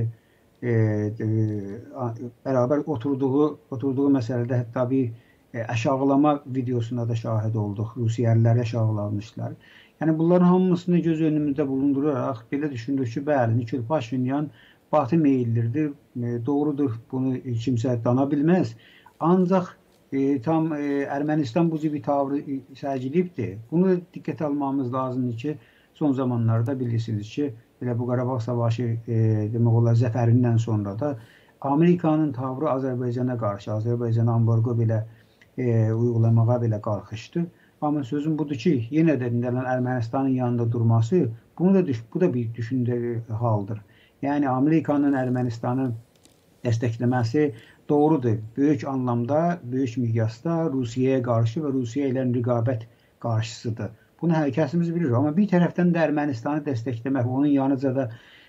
bərabər oturduğu məsələdə hətta bir aşağılama videosuna da şahid olduq. Rusiyalıları aşağılamışlar. Yəni bunların hamısını göz önümüzdə bulunduraraq belə düşündük ki, bəli, Nikol Paşinyan batı meyillidir, doğrudur, bunu kimsə dana bilməz. Ancaq tam Ermənistan bu bir tavrı sərgiləyibdir. Bunu diqqət almamız lazımdır ki, son zamanlarda bilirsiniz ki, belə bu Qarabağ Savaşı demək olar zəfərindən sonra da Amerikanın tavrı Azərbaycana qarşı, Azərbaycana ambargo belə uygulamağa belə qalxışdı. Amma sözüm budur ki, yenə də Ermənistanın yanında durması, bu da bir düşündüyü haldır. Yəni Amerikanın Ermənistanı dəstəkləməsi doğrudur. Böyük anlamda, böyük miqyasda Rusiyaya qarşı və Rusiya ilə rəqabət qarşısıdır. Bunu hər kəsimiz bilir. Amma bir tərəfdən də Ermənistanı dəstəkləmək, onun yanıca da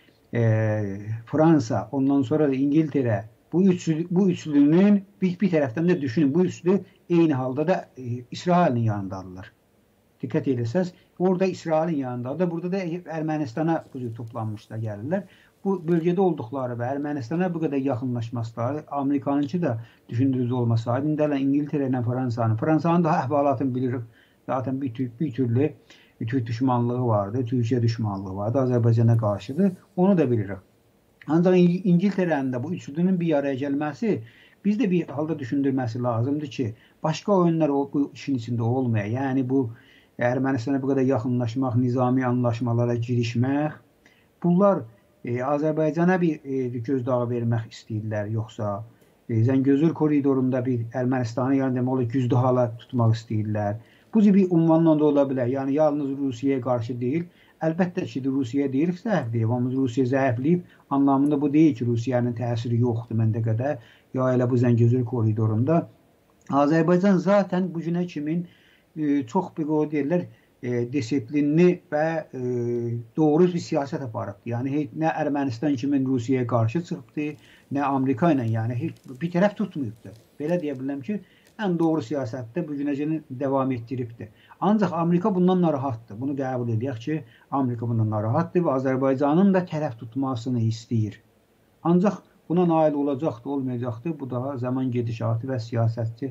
Fransa, ondan sonra da İngiltərə, bu üçlünün bir tərəfdən də düşünün, bu üçlü eyni halda da İsrailin yanındadırlar. Diqqət eləsəz, orada İsrailin yanındadır, burada da Ermənistana toplanmışlar gəlirlər. Bu bölgədə olduqları və Ermənistana bu qədər yaxınlaşması, Amerikanınki də düşündürücü olmasaydı, indi İngiltərə ilə Fransanın daha əhvalatını bilirik. Zaten bir türlü Türk düşmanlığı vardı, Türkiye düşmanlığı vardı, Azərbaycana qarşıdır, onu da bilirik. Ancaq İngiltərənin də bu üçlünün bir araya gəlməsi bizdə bir halda düşündürməsi lazımdır ki, başqa oyunlar bu işin içində olmaya, yəni bu Ermənistana bu qədər yaxınlaşmaq, nizami anlaşmalara girişmək, bunlar Azərbaycana bir gözdağı vermək istəyirlər, yoxsa Zəngəzur koridorunda bir Ermənistanı yəni demək olar güclü hala tutmaq istəyirlər. Bu bir ünvanla da ola bilər. Yəni yalnız Rusiyaya qarşı deyil. Əlbəttə ki, Rusiyaya deyirik zəifləyib. Amma Rusiya zəifləyib anlamında bu deyil ki, Rusiyanın təsiri yoxdur məntəqədə. Ya elə bu Zəngəzur koridorunda. Azərbaycan zaten bu günə kimin çox bir deyirlər disiplinli və doğru bir siyasət aparıbdır. Yəni nə Ermənistan kimin Rusiyaya qarşı çıxıbdı, nə Amerika ilə, yəni bir tərəf tutmayıbdır. Belə deyə bilərəm ki, ən doğru siyasətdə bu günəcəni davam etdiribdir. Ancaq Amerika bundan narahatdır. Bunu qəbul edək ki, Amerika bundan narahatdır və Azərbaycanın da tərəf tutmasını istəyir. Ancaq buna nail olacaqdır, olmayacaqdır. Bu da zaman gedişatı və siyasət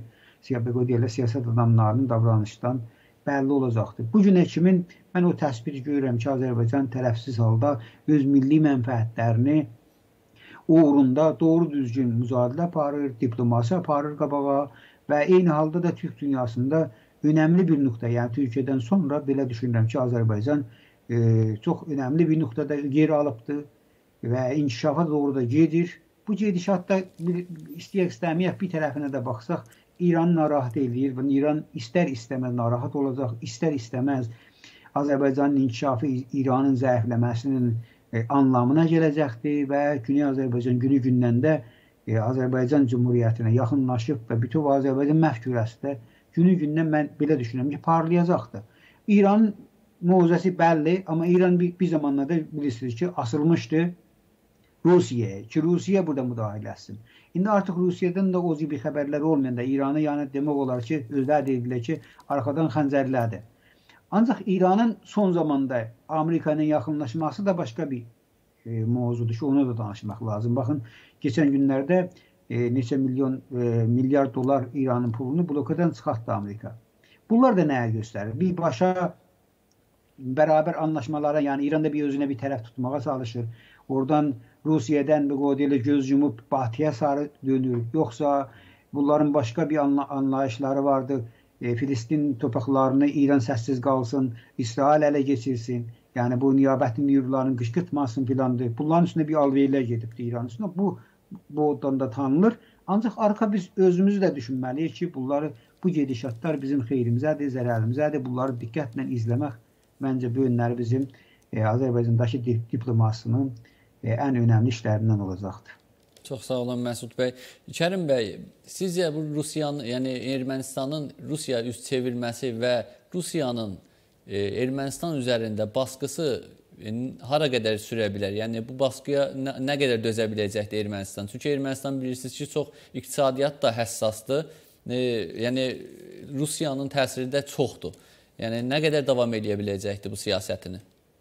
adamlarının davranışdan bəlli olacaqdır. Bu günə kimin mən o təsvir görürəm ki, Azərbaycan tərəfsiz halda öz milli mənfəətlərini uğrunda doğru düzgün mücadilə aparır, diplomasi aparır qabağa və eyni halda da Türk dünyasında önəmli bir nöqtə, yəni Türkiyədən sonra belə düşünürəm ki, Azərbaycan çox önəmli bir nöqtədə yer alıbdır və inkişafa doğru da gedir. Bu gedişatda istəyək-istəməyək bir tərəfinə də baxsaq, İran narahat edir. İran istər-istəməz narahat olacaq, istər-istəməz Azərbaycanın inkişafı İranın zəifləməsinin anlamına gələcəkdir və Güney Azərbaycan günü-gündən də Azərbaycan Cumhuriyyətinə yaxınlaşıb və bütün Azərbaycan məfkurəsi də günü-gündən mən belə düşünürəm ki, parlayacaqdır. İranın mövzəsi bəlli, amma İran bir zamanlarda bilirsiniz ki, asılmışdı Rusiyaya ki, Rusiya burada müdahil etsin. İndi artıq Rusiyadan da o gibi xəbərlər olmayanda İranı yəni demək olar ki, özləri deyirlər ki, arxadan xəncərlədi. Ancaq İranın son zamanda Amerikanın yaxınlaşması da başqa bir mövzudur ki, onu da danışmaq lazım. Baxın, keçən günlərdə neçə milyar dolar İranın pulunu blokadan çıxartdı Amerika. Bunlar da nəyə göstərir? Birbaşa bərabər anlaşmalara, yəni İran da bir özünə bir tərəf tutmağa çalışır. Oradan Rusiyadan bu qodelə göz yumub batıya sarı dönür. Yoxsa bunların başqa bir anlayışları vardır. Filistin torpaqlarını İran səssiz qalsın, İsrail ələ geçirsin. Yəni bu niyabəti nüvələrin qışqırtmasın filandır. Bunların üstünə bir alverlər gedibdir İran üstünə. Bu odan da tanınır. Ancaq arka biz özümüzü də düşünməliyik ki, bu gedişatlar bizim xeyrimizədir, zərərimizədir. Bunları diqqətlə izləmək məncə bu günləri bizim Azərbaycandakı diplomasının ən önəmli işlərindən olacaqdır. Çox sağ olun Məsud bəy. Kərim bəy, sizcə bu Rusiyanın, yəni Ermənistanın Rusiyaya üz çevirməsi və Rusiyanın Ermənistan üzərində baskısı hara qədər sürə bilər? Yəni bu baskıya nə qədər dözə biləcəkdir Ermənistan? Çünki Ermənistan bilirsiniz ki, çox iqtisadiyyat da həssasdır. Yəni Rusiyanın təsiri də çoxdur. Yəni nə qədər davam edə biləcəkdir bu siyasətini?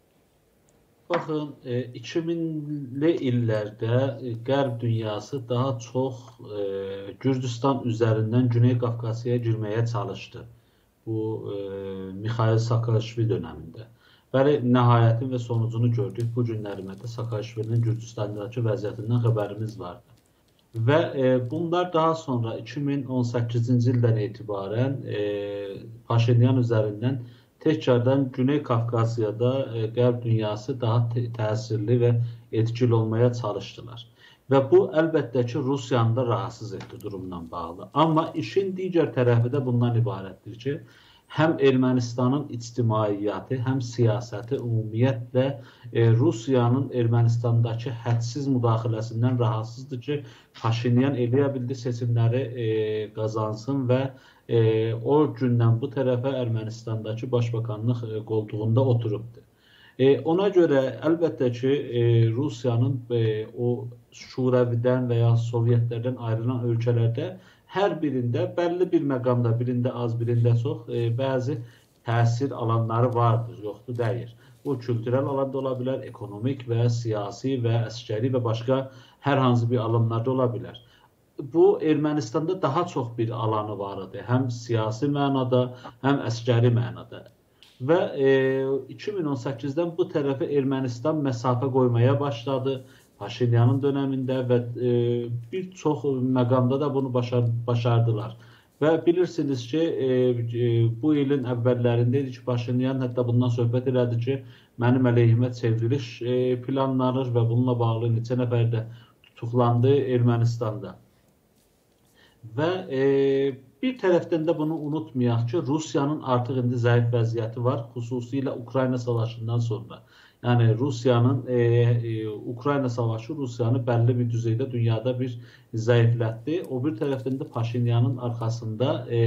Baxın, 2000'li illərdə Qərb dünyası daha çox Gürcüstan üzərindən Güney Qafqasıya girməyə çalışdı. Bu Mikhail Saakashvili dönəmində. Bəli, nəhayətin və sonucunu gördük. Bu günlərimdə Saakashvilinin Gürcüstandakı vəziyyətindən xəbərimiz vardı. Və bunlar daha sonra 2018-ci ildən etibarən Paşinyan üzərindən tekrardan Güney Qafqasiyada Qərb dünyası daha təsirli və etkili olmaya çalışdılar. Və bu əlbəttə ki, Rusiyanı da rahatsız etdi durumla bağlı. Amma işin digər tərəfi də bundan ibarətdir ki, həm Ermənistanın ictimaiyyəti, həm siyasəti ümumiyyətlə Rusiyanın Ermənistandakı hədsiz müdaxiləsindən rahatsızdır ki, Paşinyan eləyə bildi seçimləri qazansın və o gündən bu tərəfə Ermənistandakı başbakanlıq qoltuğunda oturubdur. Ona görə əlbəttə ki, Rusiyanın o Şuravidən və ya Sovyetlərdən ayrılan ölkələrdə hər birində bəlli bir məqamda, birində az, birində çox bəzi təsir alanları vardır, yoxdur deyir. Bu kültürel alanda ola bilər, ekonomik və siyasi və əskəri və başqa hər hansı bir alanlarda ola bilər. Bu Ermənistanda daha çox bir alanı var idi, həm siyasi mənada, həm əskəri mənada. Və 2018-dən bu tərəfə Ermənistan məsafə qoymaya başladı. Paşinyanın dönəmində və bir çox məqamda da bunu başardılar. Və bilirsiniz ki, bu ilin əvvəllərində idi ki, Paşinyan hətta bundan söhbət elədi ki, mənim əleyhimə çevriliş planlanır və bununla bağlı neçə nəfər də tutuqlandı Ermənistanda. Və bir tərəfdən də bunu unutmayaq ki, Rusiyanın artıq indi zəif vəziyyəti var, xüsusilə Ukrayna savaşından sonra. Yəni Rusiyanın, Ukrayna savaşı Rusiyanı bəlli bir düzeydə dünyada bir zəiflətdi. O bir tərəfdən də Paşinyanın arxasında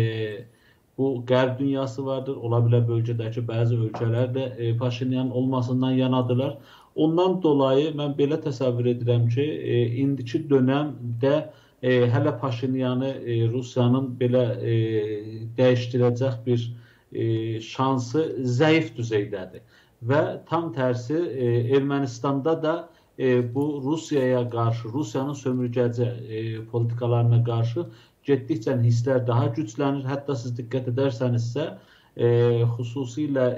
bu Qərb dünyası vardır. Ola bilər bölgədəki bəzi ölkələr də Paşinyanın olmasından yanadılar. Ondan dolayı mən belə təsəvvür edirəm ki, indiki dönəmdə hələ Paşinyanı Rusiyanın belə dəyişdirəcək bir şansı zəif düzeydədir. Və tam tərsi Ermənistanda da bu Rusiyaya qarşı, Rusiyanın sömürgəci politikalarına qarşı getdikcə hisslər daha güclənir. Hətta siz diqqət edərsənizsə, xüsusilə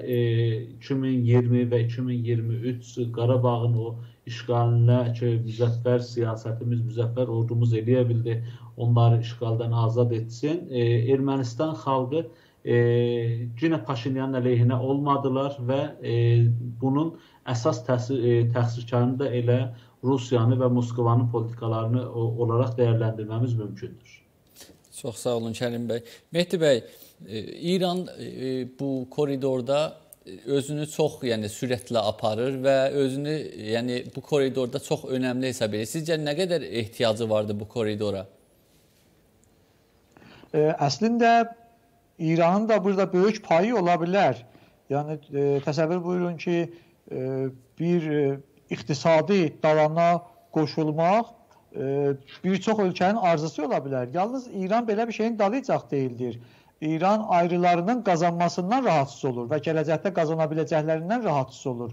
2020 və 2023 Qarabağın o işğalinə ki, müzəffər siyasətimiz, müzəffər ordumuz eləyə bildi, onları işğaldan azad etsin. Ermənistan xalqı yenə Paşinyanın əleyhinə olmadılar və bunun əsas təqsirkarını da elə Rusiyanı və Moskvanın politikalarını olaraq dəyərləndirməmiz mümkündür. Çox sağ olun Kərim bəy. Mehdi bəy, İran bu koridorda özünü çox sürətlə aparır və özünü bu koridorda çox önəmli hesab edir. Sizcə nə qədər ehtiyacı vardı bu koridora? Əslində İranın da burada böyük payı ola bilər. Yəni təsəvvür buyurun ki, bir iqtisadi dalana qoşulmaq bir çox ölkənin arzusu ola bilər. Yalnız İran belə bir şeyin dalıcaq deyildir. İran ayrılarının qazanmasından rahatsız olur və gələcəkdə qazana biləcəklərindən rahatsız olur.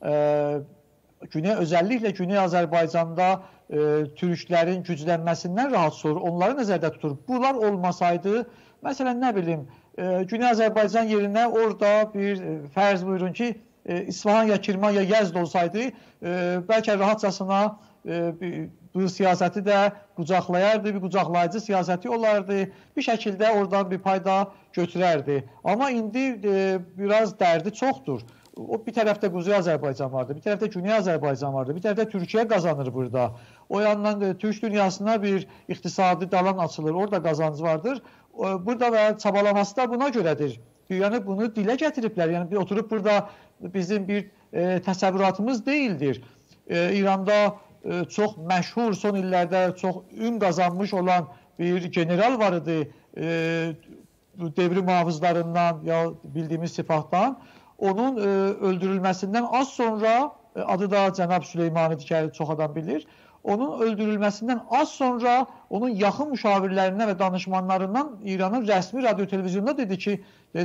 Özəlliklə Güney Azərbaycanda türklərin güclənməsindən rahatsız olur. Onları nəzərdə tutur. Bunlar olmasaydı, məsələn, nə bilim, Güney Azərbaycan yerinə orada bir fərz buyurun ki, İsfahan ya Kirman ya Yezd olsaydı, bəlkə rahatcasına bu siyasəti də qucaqlayardı, bir qucaqlayıcı siyasəti olardı, bir şəkildə oradan bir payda götürərdi. Amma indi biraz dərdi çoxdur. Bir tərəfdə Quzey Azərbaycan vardı, bir tərəfdə Güney Azərbaycan vardı, bir tərəfdə Türkiyə qazanır burada. O yandan Türk dünyasına bir iqtisadi dalan açılır, orada qazancı vardır. Burada və çabalaması da buna görədir. Yəni bunu dilə gətiriblər. Yəni oturub burada bizim bir təsəvvüratımız deyildir. İranda çox məşhur, son illərdə çox ün qazanmış olan bir general var idi. Devrim muhafızlarından ya bildiyimiz sipahdan. Onun öldürülməsindən az sonra, adı da Cənab Süleymanidir ki, çox adam bilir. Onun öldürülməsindən az sonra onun yaxın müşavirlərindən və danışmanlarından İranın rəsmi radyo-televizyonda dedi ki,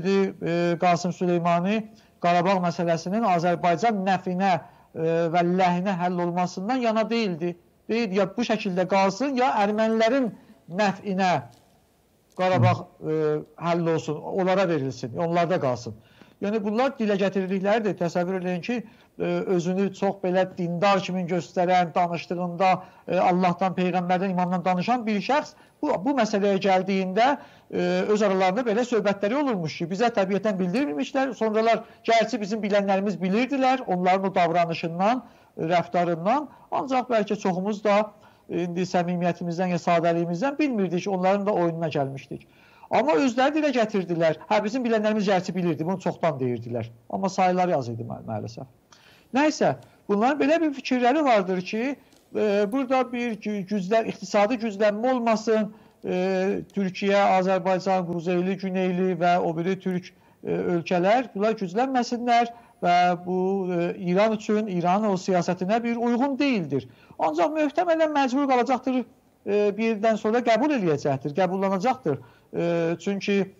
Qasım Süleymani Qarabağ məsələsinin Azərbaycan nəfinə və ləhinə həll olmasından yana deyildi. Deyildi, ya bu şəkildə qalsın, ya ermənilərin nəfinə Qarabağ həll olsun, onlara verilsin, onlarda qalsın. Yəni bunlar dilə gətirdikləridir. Təsəvvür edin ki, özünü çox belə dindar kimi göstərən, danışdığında Allahdan, Peyğəmbərdən, imandan danışan bir şəxs bu məsələyə gəldiyində öz aralarında belə söhbətləri olurmuş ki, bizə təbiətən bildirmişlər. Sonralar gerçi bizim bilənlərimiz bilirdilər, onların o davranışından, rəftarından. Ancaq bəlkə çoxumuz da indi səmimiyyətimizdən ya sadəliyimizdən bilmirdik ki, onların da oyununa gəlmişdik. Amma özləri dilə gətirdilər. Bizim bilənlərimiz gerçi bilirdi, bunu çoxdan deyirdilər. Amma sayıları az idi maalesef. Nəysə, bunların belə bir fikirləri vardır ki, burada bir iqtisadi güclənmə olmasın, Türkiyə, Azərbaycan, Quzeyli, Güneyli və o biri Türk ölkələr bunlar güclənməsinlər və bu İran üçün, İranın o siyasətinə bir uyğun deyildir. Ancaq möhtəmələn məcbur qalacaqdır, bir ildən sonra qəbul eləyəcəkdir, qəbullanacaqdır. Çünki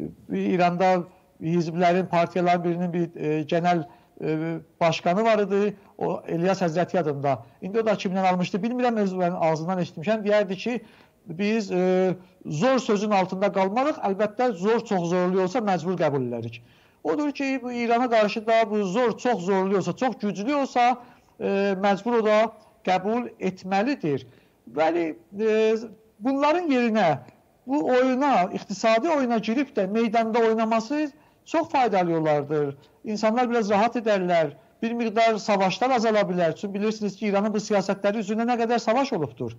İranda hizblərin, partiyaların birinin bir genel başkanı var idi, o İlyas Həzrəti adında. İndi o da kimdən almışdı, bilmirəm, özünün ağzından eşitmişəm. Deyərdi ki, biz zor sözün altında qalmarıq, əlbəttə zor çox zorlu olsa məcbur qəbul edərik. Odur ki, bu İrana qarşı da bu zor çox zorlu olsa, çox güclü olsa məcbur o da qəbul etməlidir. Bəli, bunların yerinə bu oyuna, iqtisadi oyuna girib də meydanda oynaması çox faydalı yollardır. İnsanlar biraz rahat edərlər, bir miqdar savaşlar azala bilər. Çünki bilirsiniz ki, İranın bu siyasətləri üzrində nə qədər savaş olubdur.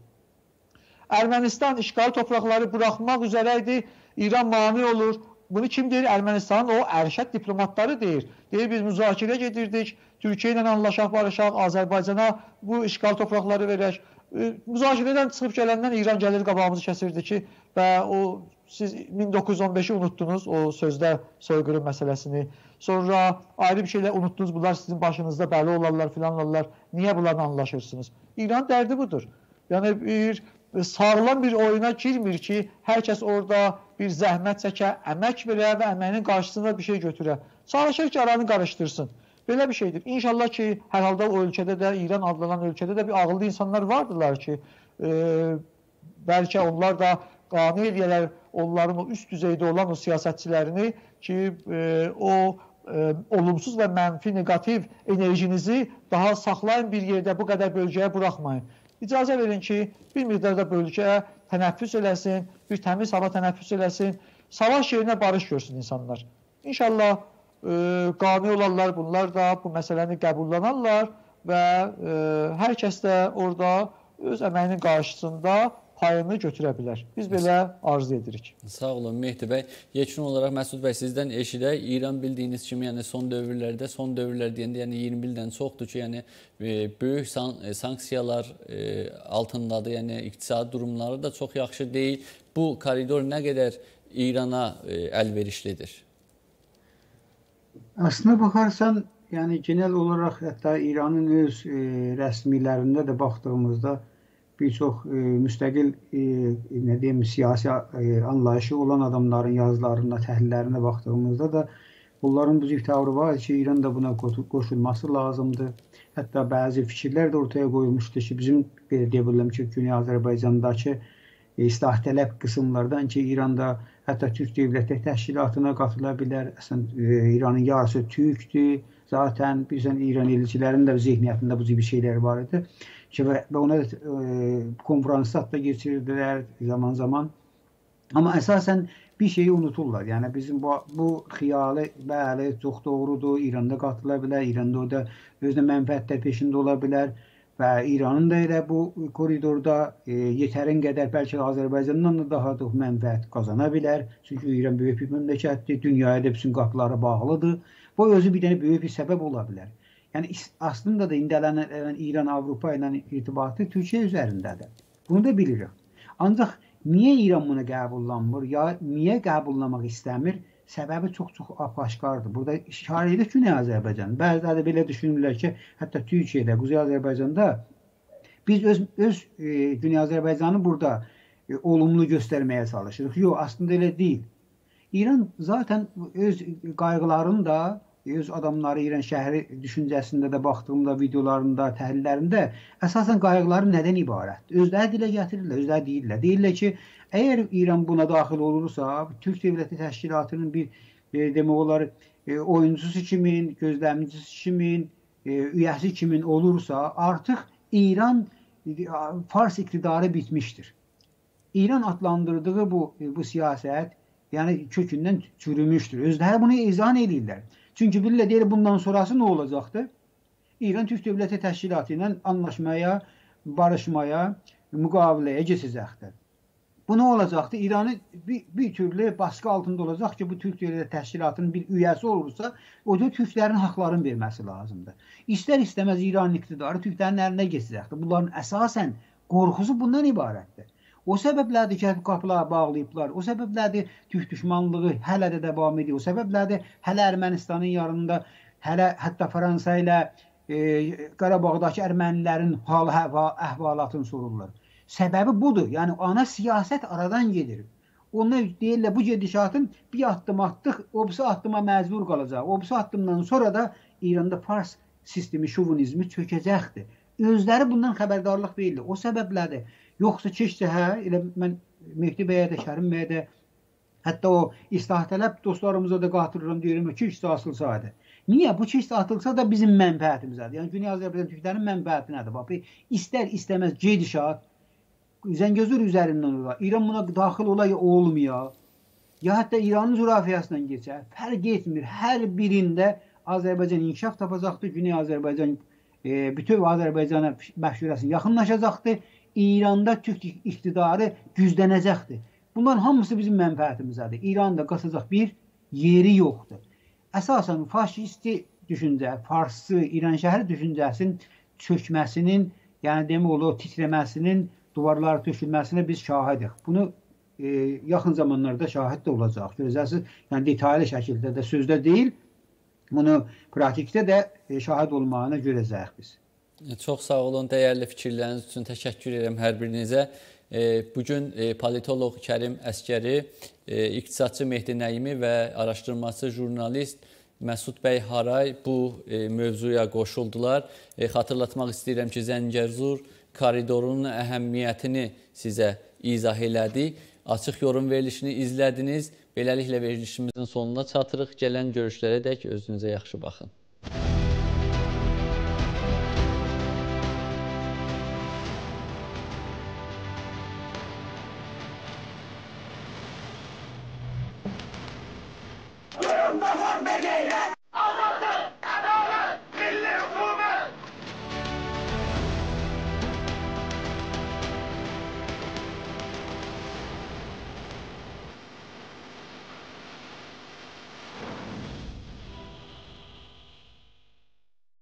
Ermənistan işğal torpaqları buraxmaq üzrəydi, İran mane olur. Bunu kim deyir? Ermənistanın o ərşəd diplomatları deyir. Deyir, biz müzakirə gedirdik, Türkiyə ilə anlaşaq, barışaq, Azərbaycana bu işğal torpaqları verək. Müzakirədən çıxıb gələndən İran gəlir, qabağımızı kəsirdi ki, və siz 1915-i unutdunuz, o sözdə soyqırım məsələsini. Sonra ayrı bir şeylə unutdunuz, bunlar sizin başınızda bəli olarlar, filan olarlar. Niyə bunlarla anlaşırsınız? İran dərdi budur. Yəni bir sağlam bir oyuna girmir ki, hər kəs orada bir zəhmət çəkə, əmək verə və əməyinin qarşısında bir şey götürə. Çalışır ki, aranı qarışdırsın. Belə bir şeydir. İnşallah ki, hər halda o ölkədə də, İran adlanan ölkədə də bir ağıllı insanlar vardılar ki, bəlkə onlar da qane eləyələr onların o üst düzeydə olan o siyasətçilərini ki, o olumsuz və mənfi, negativ enerjinizi daha saxlayın bir yerdə, bu qədər bölgəyə buraxmayın. İcazə verin ki, bir miqdarda bölgəyə tənəffüs eləsin, bir təmiz hava tənəffüs eləsin, savaş yerinə barış görsün insanlar. İnşallah qane olarlar, bunlar da bu məsələni qəbullanarlar və hər kəs də orada öz əməyinin qarşısında payını götürə bilər. Biz belə arzu edirik. Sağ olun Mehdi bəy. Yekun olaraq Məsud bəy sizdən eşidək. İran bildiyiniz kimi, yəni son dövrlər deyəndə, yəni 20 ildən çoxdur ki, yəni böyük sanksiyalar altındadır. Yəni iqtisadi durumları da çox yaxşı deyil. Bu koridor nə qədər İrana əlverişlidir? Aslına bakarsan, yani genel olarak hatta İran'ın öz rəsmilərində də baxdığımızda bir çox müstəqil ne diyeyim siyasi anlayışı olan adamların yazılarına, təhlillərine baxdığımızda da bunların bu cür tavrı var ki, İran da buna qoşulması lazımdır. Hətta bəzi fikirlər də ortaya qoyulmuşdu ki, bizim belə deyə bilərəm ki, Güney Azərbaycandakı islah tələb qısımlardan ki, İranda hətta Türk Devleti Təşkilatına qatıla bilər. Əslən, İranın yarısı Türkdür. Zaten bizden İran elçilərinin də zihniyyətində bu cür bir şeyler var idi. Və ona konferanslar da geçirdilər zaman zaman. Ama əsasən bir şeyi unuturlar. Yani bizim bu xiyalı bəli çox doğrudur. İranda qatıla bilər. İranda o da özünə mənfəətlər peşində ola bilər. Və İranın da elə bu koridorda yetərin qədər bəlkə Azərbaycandan da daha çox mənfəət qazana bilər. Çünki İran böyük bir məmləkətdir. Dünyaya da bütün qapıları bağlıdır. Bu özü bir dənə böyük bir səbəb ola bilər. Yəni aslında da indələnən İran-Avropa ilə irtibatı Türkiyə üzərindədir. Bunu da bilirik. Ancaq niyə İran bunu qəbullanmır, ya niyə qəbullamaq istəmir? Səbəbi çox-çox apaşkardır. Burada işarə edir Güney Azərbaycan. Bəziləri belə düşünürlər ki, hətta Türkiyədə, Quzey Azərbaycanda biz öz Güney Azərbaycanı burada olumlu göstərməyə çalışırıq. Yox, aslında elə deyil. İran zaten öz qayğılarını da öz adamları İran şəhəri düşüncəsində də baxdığımda videolarında, təhlillərində əsasən qayğıları nədən ibarətdir? Özləri dilə gətirirlər, özləri deyirlər. Deyirlər ki, əgər İran buna daxil olursa, Türk Devleti Təşkilatının bir demək olar oyuncusu kimin, gözləmcisi kimin, üyəsi kimin olursa, artıq İran Fars iqtidarı bitmişdir. İran adlandırdığı bu siyasət yani kökündən çürümüşdür. Özləri bunu izah edirlər. Çünki bilirlər, deyir, bundan sonrası nə olacaqdır? İran Türk Devleti Təşkilatı ilə anlaşmaya, barışmaya, müqaviləyə keçəcəkdir. Bu nə olacaqdır? İranı bir türlü baskı altında olacaq ki, bu Türk Devleti Təşkilatının bir üyəsi olursa, o da Türklərin haqlarını verməsi lazımdır. İstər istəməz İran iqtidarı Türklərin əlinə keçəcəkdir. Bunların əsasən qorxusu bundan ibarətdir. O səbəblərdir ki, qapıları bağlayıblar. O səbəblərdir Türk düşmanlığı hələ də devam edir. O səbəblərdir hələ Ermənistanın yanında, hətta Fransa ilə Qarabağdakı ermənilərin hal-əhvalatını sorurlar. Səbəbi budur. Yəni ana siyasət aradan gedir. Onlar deyirlər, bu gedişatın bir addım atdıq, o birisi addıma məcbur qalacaq. O birisi addımdan sonra da İranda Fars sistemi, şovinizmi çökəcəkdir. Özləri bundan xəbərdarlıq deyirlər. O səbəblərdir. Yoxsa keçsə, elə mən Mehdi bəyə də, Kərim bəyə də, hətta o islah tələb dostlarımıza da qatırıram, deyirəm ki, keçsə atılsaydı. Niyə? Bu keçsə atılsa da bizim mənfəətimizədir. Yəni, Güney Azərbaycan Türklərin mənfəətinədir. Bax, istər istəməz gedişat, Zəngəzur üzərindən olar, İran buna daxil ola ya olmaya, ya hətta İranın zürafiyasından geçər, fərq etmir. Hər birində Azərbaycan inkişaf tapacaqdır, Güney Azərbaycan bütün Azərbaycana məşhurəsi yaxınlaşacaqdır. İranda Türk iktidarı güclənəcəkdir. Bunların hamısı bizim mənfəətimizədir. İranda qaçacaq bir yeri yoxdur. Əsasən faşisti düşüncə, Farslı, İran şəhəri düşüncəsinin çökməsinin, yəni demək olar, titrəməsinin, duvarları tökülməsinə biz şahidik. Bunu yaxın zamanlarda şahid də olacaq. Görəcəksiniz, yəni detaylı şəkildə də sözdə deyil, bunu pratikdə də şahid olmağına görəcəyik biz. Çox sağ olun, dəyərli fikirləriniz üçün təşəkkür edirəm hər birinizə. Bugün politoloq Kərim Əsgəri, iqtisadçı Mehdi Nəyimi və araşdırmacı jurnalist Məsud bəy Haray bu mövzuya qoşuldular. Xatırlatmaq istəyirəm ki, Zəngəzur koridorunun əhəmiyyətini sizə izah elədik. Açıq yorum verilişini izlədiniz. Beləliklə verilişimizin sonuna çatırıq. Gələn görüşlərə dək özünüzə yaxşı baxın. Durun da var be gayret!